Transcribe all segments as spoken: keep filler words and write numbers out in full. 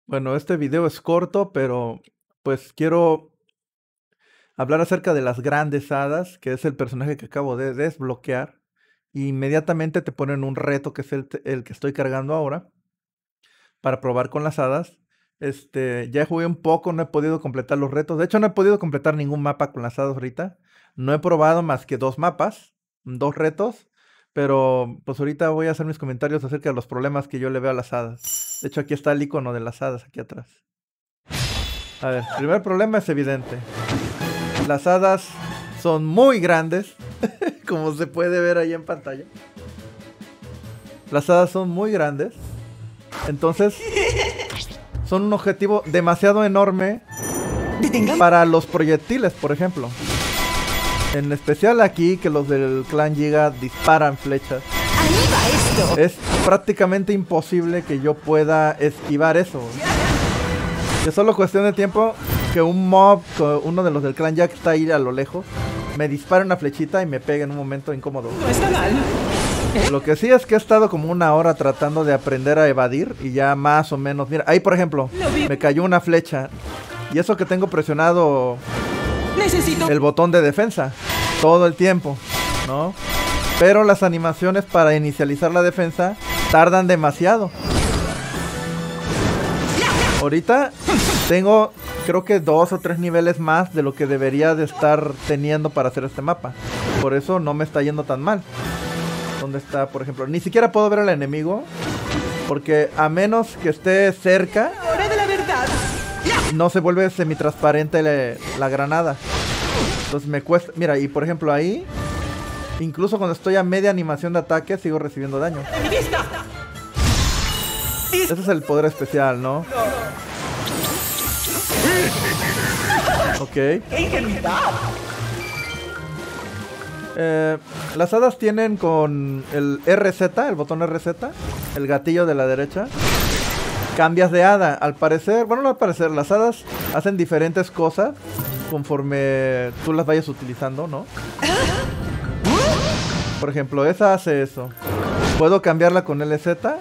Bueno, este video es corto, pero pues quiero hablar acerca de las grandes hadas, que es el personaje que acabo de desbloquear. Inmediatamente te ponen un reto, que es el, te- el que estoy cargando ahora, para probar con las hadas. Este, ya jugué un poco, no he podido completar los retos. De hecho, no he podido completar ningún mapa con las hadas ahorita. No he probado más que dos mapas, dos retos. Pero pues ahorita voy a hacer mis comentarios acerca de los problemas que yo le veo a las hadas. De hecho, aquí está el icono de las hadas, aquí atrás. A ver, el primer problema es evidente. Las hadas son muy grandes, como se puede ver ahí en pantalla. Las hadas son muy grandes. Entonces, son un objetivo demasiado enorme para los proyectiles, por ejemplo. En especial aquí, que los del clan Giga disparan flechas. Ahí va esto. Es prácticamente imposible que yo pueda esquivar eso. Es solo cuestión de tiempo que un mob, uno de los del clan Jack está ahí a lo lejos, me dispara una flechita y me pega en un momento incómodo. No está mal. Lo que sí es que he estado como una hora tratando de aprender a evadir y ya más o menos... Mira, ahí por ejemplo, me cayó una flecha. Y eso que tengo presionado Necesito. el botón de defensa todo el tiempo, ¿no? Pero las animaciones para inicializar la defensa tardan demasiado. Ahorita tengo creo que dos o tres niveles más de lo que debería de estar teniendo para hacer este mapa. Por eso no me está yendo tan mal. ¿Dónde está, por ejemplo? Ni siquiera puedo ver al enemigo, porque a menos que esté cerca, Hora de la verdad. no se vuelve semitransparente la, la granada. Entonces me cuesta... Mira, y por ejemplo ahí, incluso cuando estoy a media animación de ataque, sigo recibiendo daño. ¡Enemiguista! Ese es el poder especial, ¿no? Ok. ¡Qué ingenuidad! Eh, las hadas tienen con el R Z, el botón R Z, el gatillo de la derecha, cambias de hada. Al parecer, bueno, no al parecer, las hadas hacen diferentes cosas conforme tú las vayas utilizando, ¿no? Por ejemplo, esa hace eso. Puedo cambiarla con L Z.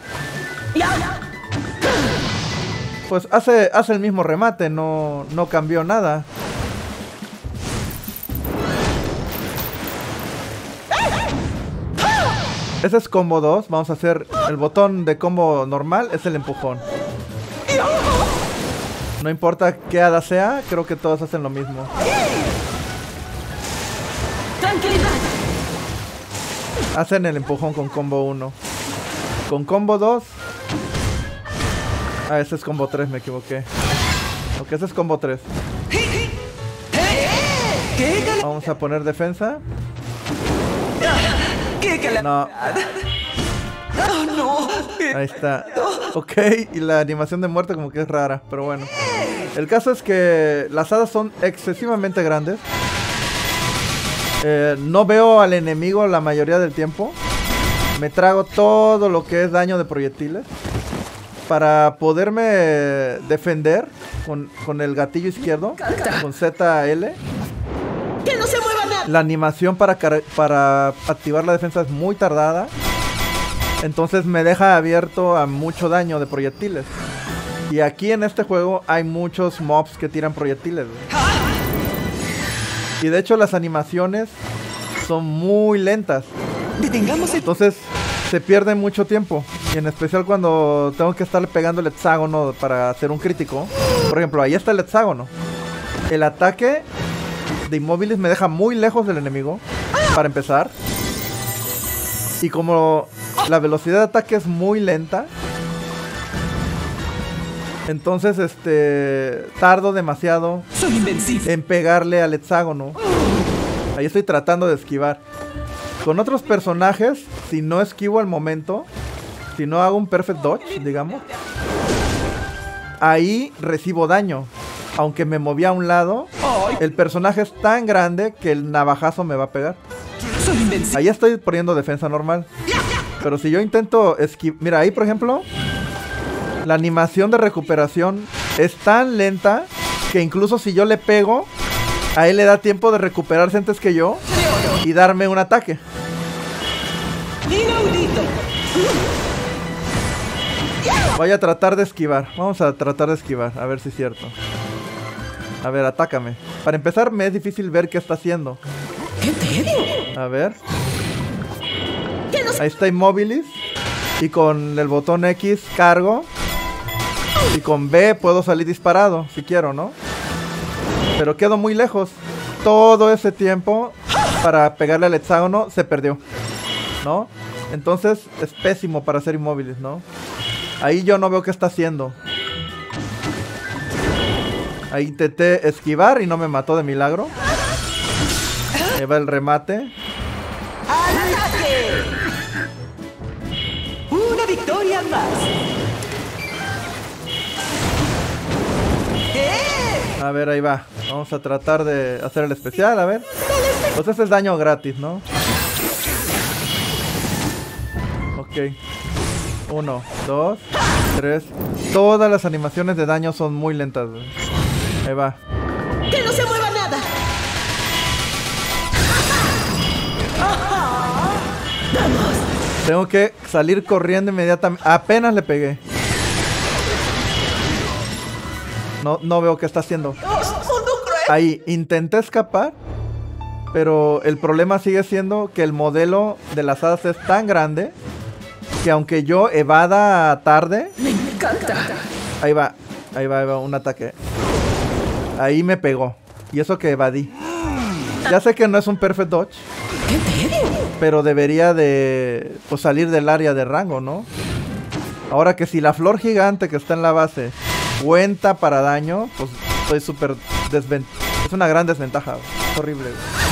Pues hace, hace el mismo remate, no, no cambió nada. Ese es combo dos. Vamos a hacer el botón de combo normal, es el empujón. No importa qué hada sea, creo que todos hacen lo mismo. Tranquilidad. Hacen el empujón con combo uno. Con combo dos. Ah, ese es combo tres, me equivoqué. Ok, ese es combo tres. ¿Qué gal- Vamos a poner defensa. ¿Qué gal- No, ¡Oh, no! ahí está. Ok, y la animación de muerte como que es rara, pero bueno. El caso es que las hadas son excesivamente grandes. Eh, no veo al enemigo la mayoría del tiempo. Me trago todo lo que es daño de proyectiles para poderme defender con, con el gatillo izquierdo, con Z L. ¡Que no se mueva nada! La animación para, car- para activar la defensa es muy tardada. Entonces me deja abierto a mucho daño de proyectiles. Y aquí en este juego hay muchos mobs que tiran proyectiles, güey. Y de hecho las animaciones son muy lentas. Detengamos el... Entonces se pierde mucho tiempo. Y en especial cuando tengo que estarle pegando el hexágono para hacer un crítico. Por ejemplo, ahí está el hexágono. El ataque de Immobilis me deja muy lejos del enemigo, para empezar. Y como la velocidad de ataque es muy lenta, entonces este tardo demasiado Soy invencible. en pegarle al hexágono. Ahí estoy tratando de esquivar. Con otros personajes, si no esquivo al momento, si no hago un perfect dodge, digamos, ahí recibo daño. Aunque me moví a un lado, Ay, el personaje es tan grande que el navajazo me va a pegar. soy invencible. Ahí estoy poniendo defensa normal. Pero si yo intento esquivar... Mira, ahí por ejemplo, la animación de recuperación es tan lenta que incluso si yo le pego, a él le da tiempo de recuperarse antes que yo y darme un ataque. Inaudito. Voy a tratar de esquivar. Vamos a tratar de esquivar. A ver si es cierto. A ver, atácame. Para empezar, me es difícil ver qué está haciendo. ¿Qué te? A ver. Ahí está Immobilis. Y con el botón X cargo. Y con B puedo salir disparado, si quiero, ¿no? Pero quedo muy lejos. Todo ese tiempo para pegarle al hexágono se perdió, ¿no? Entonces es pésimo para hacer Immobilis, ¿no? Ahí yo no veo qué está haciendo. Ahí intenté esquivar y no me mató de milagro. Ahí va el remate. ¡Al ataque! ¡Una victoria más! ¡Eh! A ver, ahí va. Vamos a tratar de hacer el especial, a ver. Pues ese es daño gratis, ¿no? Ok. Uno, dos, tres. Todas las animaciones de daño son muy lentas, güey. Ahí va. ¡Que no se mueva nada! ¡Vamos! Tengo que salir corriendo inmediatamente. Apenas le pegué. No, no veo qué está haciendo. Ahí, intenté escapar. Pero el problema sigue siendo que el modelo de las hadas es tan grande que aunque yo evada tarde... ¡Me encanta! Ahí va, ahí va, ahí va, un ataque. Ahí me pegó. Y eso que evadí. Ya sé que no es un perfect dodge. ¿Qué te? Pero debería de pues, salir del área de rango, ¿no? Ahora que si la flor gigante que está en la base cuenta para daño, pues estoy súper desventaja. Es una gran desventaja. Es horrible.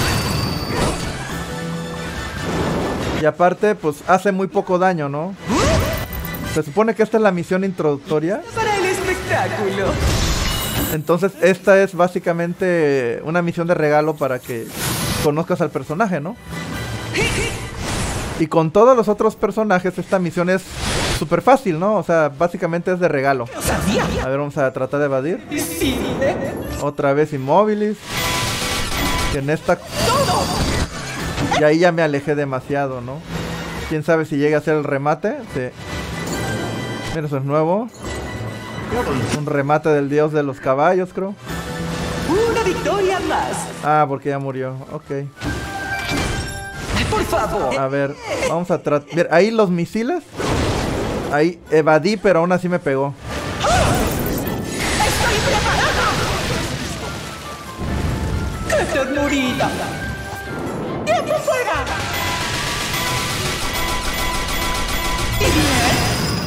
Y aparte, pues hace muy poco daño, ¿no? Se supone que esta es la misión introductoria. ¡Para el espectáculo! Entonces esta es básicamente una misión de regalo para que conozcas al personaje, ¿no? Y con todos los otros personajes esta misión es súper fácil, ¿no? O sea, básicamente es de regalo. A ver, vamos a tratar de evadir. Sí. Otra vez Immobilis. Que en esta... Y ahí ya me alejé demasiado, ¿no? Quién sabe si llegue a hacer el remate. Sí. Mira, eso es nuevo. Un remate del dios de los caballos, creo. ¡Una victoria más! Ah, porque ya murió. Ok. ¡Por favor! A ver, vamos a tratar... Ahí los misiles. Ahí evadí, pero aún así me pegó. ¡Estoy preparado! ¡Qué ternurita! ¡Tiempo fuera! ¿Y bien?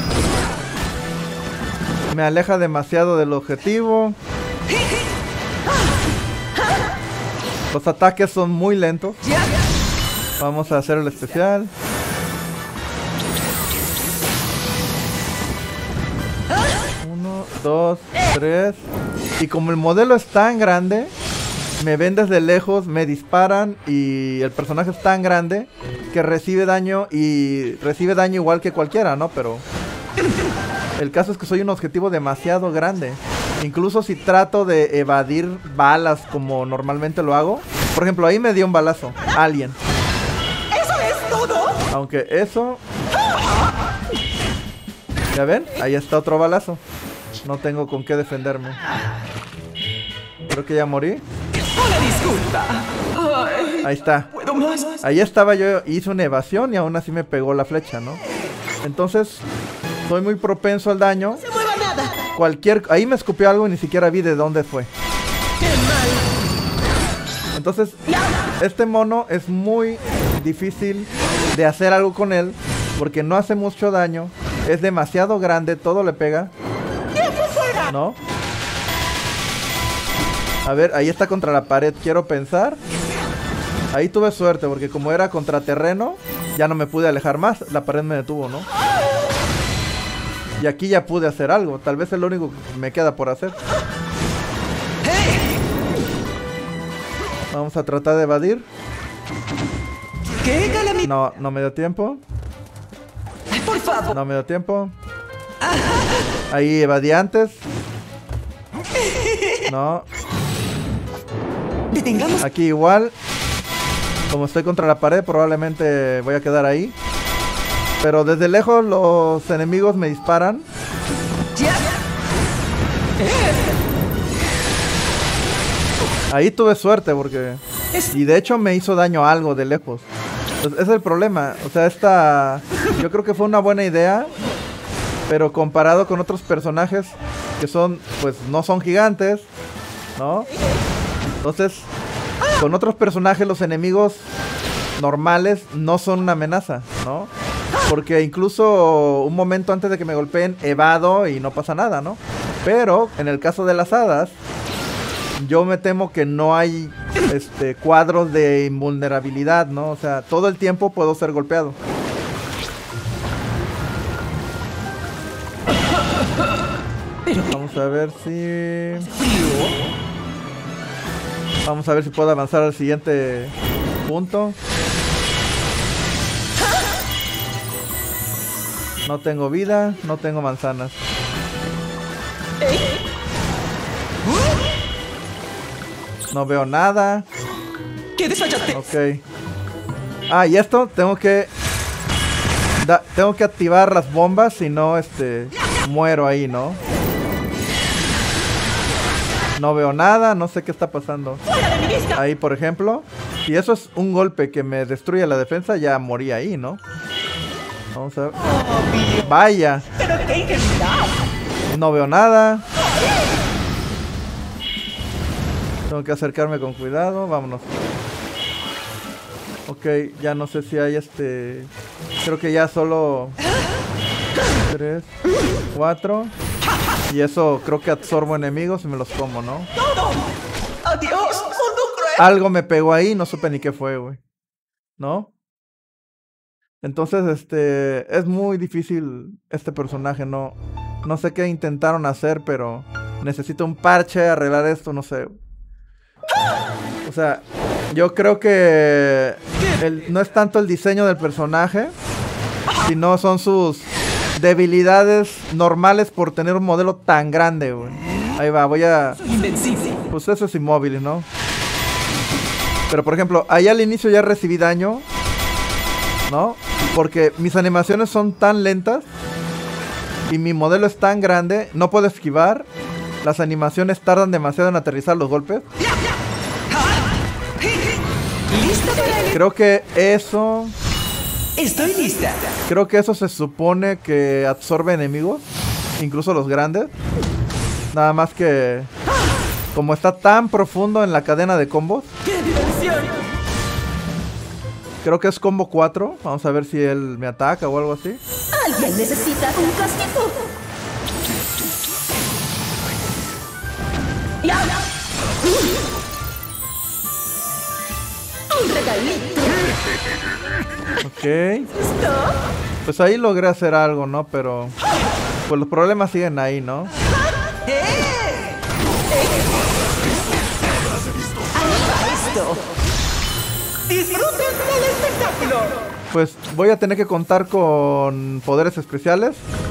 Me aleja demasiado del objetivo. Los ataques son muy lentos. ¡Ya! Vamos a hacer el especial. Uno, dos, tres. Y como el modelo es tan grande, me ven desde lejos, me disparan y el personaje es tan grande que recibe daño y recibe daño igual que cualquiera, ¿no? Pero el caso es que soy un objetivo demasiado grande. Incluso si trato de evadir balas como normalmente lo hago. Por ejemplo, ahí me dio un balazo. Alien. ¿Eso es todo? Aunque eso... ¿Ya ven? Ahí está otro balazo. No tengo con qué defenderme. Creo que ya morí. Una disculpa. Ay, Ahí está. ¿puedo más? Ahí estaba yo, hice una evasión y aún así me pegó la flecha, ¿no? Entonces, soy muy propenso al daño. ¡No se mueva nada! Cualquier... Ahí me escupió algo y ni siquiera vi de dónde fue. ¡Qué mal! Entonces, este mono es muy difícil de hacer algo con él porque no hace mucho daño, es demasiado grande, todo le pega, ¿no? A ver, ahí está contra la pared, quiero pensar. Ahí tuve suerte porque como era contra terreno, ya no me pude alejar más, la pared me detuvo, ¿no? Y aquí ya pude hacer algo, tal vez es lo único que me queda por hacer. Vamos a tratar de evadir. ¿Qué calamidad? No, no me dio tiempo. Por favor. No me dio tiempo. Ahí evadí antes. No. Detengamos. Aquí igual. Como estoy contra la pared, probablemente voy a quedar ahí. Pero desde lejos los enemigos me disparan. Ya. Ahí tuve suerte porque... Es- Y de hecho me hizo daño algo de lejos. Entonces, ese es el problema. O sea, esta... Yo creo que fue una buena idea. Pero comparado con otros personajes que son... Pues no son gigantes, ¿no? Entonces, con otros personajes los enemigos normales no son una amenaza, ¿no? Porque incluso un momento antes de que me golpeen evado y no pasa nada, ¿no? Pero en el caso de las hadas, yo me temo que no hay este, cuadros de invulnerabilidad, ¿no? O sea, todo el tiempo puedo ser golpeado. Vamos a ver si... Vamos a ver si puedo avanzar al siguiente punto. No tengo vida, no tengo manzanas. No veo nada. ¿Qué desfallaste? Ok. Ah, y esto tengo que... da- tengo que activar las bombas, si no, este... muero ahí, ¿no? No veo nada, no sé qué está pasando. ¡Fuera de mi vista! Ahí, por ejemplo. Si eso es un golpe que me destruye la defensa, ya morí ahí, ¿no? Vamos a ver. Vaya. ¡Pero qué ingenuidad! No veo nada. Tengo que acercarme con cuidado. Vámonos. Ok, ya no sé si hay este... Creo que ya solo... Tres, cuatro. Y eso creo que absorbo enemigos y me los como, ¿no? ¡Todo! ¡Adiós, mundo cruel! Algo me pegó ahí, no supe ni qué fue, güey. ¿No? Entonces, este... es muy difícil este personaje, no... No sé qué intentaron hacer, pero... Necesito un parche, arreglar esto, no sé. O sea, yo creo que... el- no es tanto el diseño del personaje, sino son sus debilidades normales por tener un modelo tan grande, güey. Ahí va, voy a... Soy invencible. Pues eso es inmóvil, ¿no? Pero por ejemplo, ahí al inicio ya recibí daño, ¿no? Porque mis animaciones son tan lentas y mi modelo es tan grande, no puedo esquivar. Las animaciones tardan demasiado en aterrizar los golpes. ¿Lista para el... Creo que eso... Estoy lista. Creo que eso se supone que absorbe enemigos, incluso los grandes. Nada más que... Como está tan profundo en la cadena de combos, ¡Qué diversión! creo que es combo cuatro. Vamos a ver si él me ataca o algo así. ¿Alguien necesita un castigo? ¡Ya! Un regalito. Ok. ¿Listo? Pues ahí logré hacer algo, ¿no? Pero... Pues los problemas siguen ahí, ¿no? ¡Esto! ¡Disfruten del espectáculo! Pues voy a tener que contar con poderes especiales.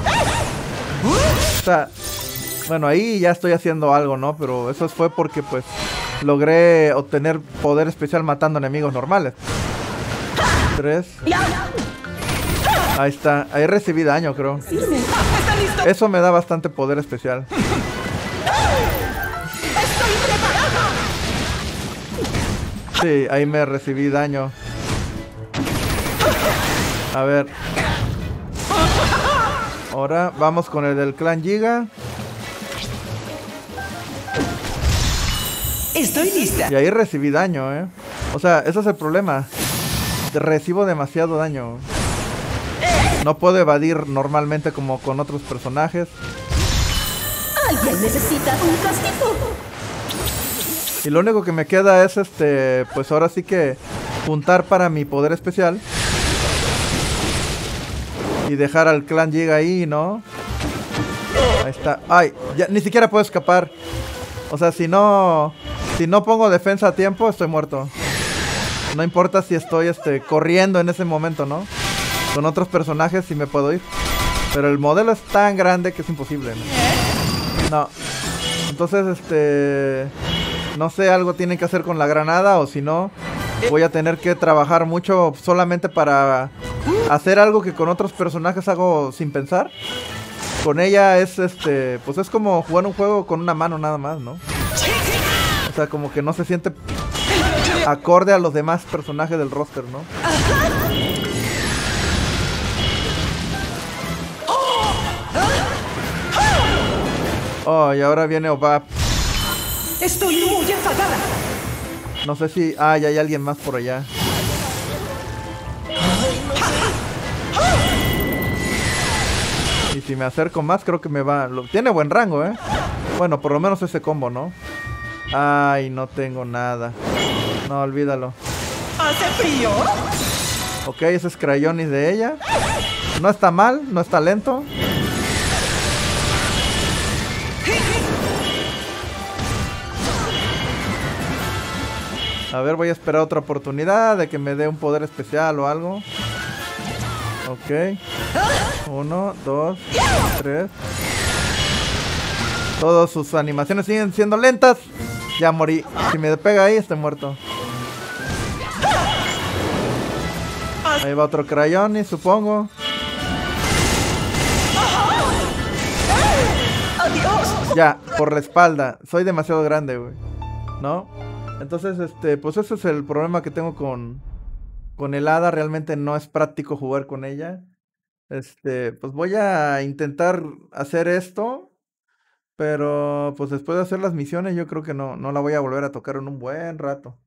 O sea... Bueno, ahí ya estoy haciendo algo, ¿no? Pero eso fue porque, pues... Logré obtener poder especial matando enemigos normales. Tres. Ahí está. Ahí recibí daño, creo. ¿Está listo? Eso me da bastante poder especial. ¡Estoy preparado! Sí, ahí me recibí daño. A ver. Ahora vamos con el del clan Giga. Estoy lista. Y ahí recibí daño, ¿eh? O sea, ese es el problema. Recibo demasiado daño. No puedo evadir normalmente como con otros personajes. ¿Alguien necesita un castigo? Y lo único que me queda es este... Pues ahora sí que... juntar para mi poder especial. Y dejar al clan Giga ahí, ¿no? Ahí está. ¡Ay! Ya, ni siquiera puedo escapar. O sea, si no... Si no pongo defensa a tiempo, estoy muerto. No importa si estoy este, corriendo en ese momento, ¿no? Con otros personajes sí me puedo ir. Pero el modelo es tan grande que es imposible, ¿no? No. Entonces, este... No sé, algo tienen que hacer con la granada. O si no, voy a tener que trabajar mucho solamente para hacer algo que con otros personajes hago sin pensar. con ella es este, pues es como jugar un juego con una mano nada más, ¿no? O sea, como que no se siente acorde a los demás personajes del roster, ¿no? Oh, y ahora viene Obab. Estoy muy enfadada. No sé si... Ah, ya hay alguien más por allá. Y si me acerco más, creo que me va... Lo... Tiene buen rango, ¿eh? Bueno, por lo menos ese combo, ¿no? Ay, no tengo nada. No, olvídalo. ¿Hace frío? Ok, ese es Crayonis de ella. No está mal, no está lento. A ver, voy a esperar otra oportunidad de que me dé un poder especial o algo. Ok. Uno, dos, tres. Todas sus animaciones siguen siendo lentas. Ya morí. Si me pega ahí, estoy muerto. Ahí va otro Crayonis, supongo. ¡Adiós! Ya, por la espalda. Soy demasiado grande, güey. ¿No? Entonces, este, pues ese es el problema que tengo con, con el hada. Realmente no es práctico jugar con ella. Este, pues voy a intentar hacer esto. Pero, pues después de hacer las misiones, yo creo que no, no la voy a volver a tocar en un buen rato.